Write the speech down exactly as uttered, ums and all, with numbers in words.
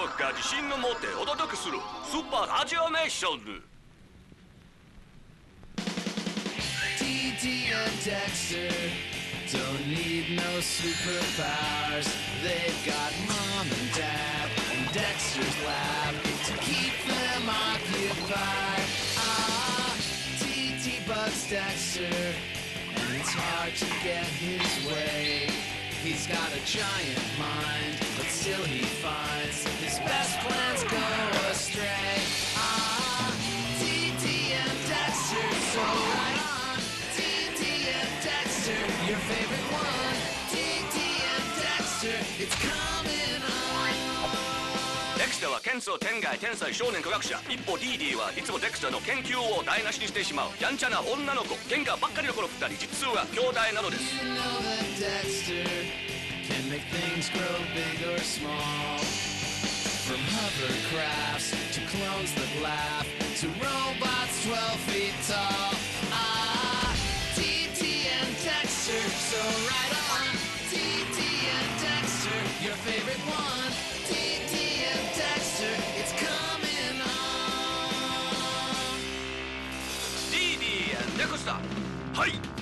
族が自信の持ってお届けするスーパーラジオネーション。 ティーティー and Dexter don't need no superpowers. They've got mom and dad and Dexter's lab to keep them occupied. Ah, T T bugs Dexter, and it's hard to get his way. He's got a giant mind, but still he finds his best plans go astray. Ah, T T and Dexter, so right on. T T and Dexter, your favorite one. T T and Dexter, it's coming on. デクスターはケンツを天外天才少年科学者。一方ディーディーはいつもデクスターの研究を台無しにしてしまうやんちゃな女の子。喧嘩ばっかりのこのふたり、実は兄弟なのです。 You know that Dexter can make things grow big or small. From hovercrafts to clones that laugh to robots twelve feet tall. Ah, T T and Dexter, so right on. T T and Dexter, your favorite one. T T and Dexter, it's coming on. ディーディー デクスター、はい。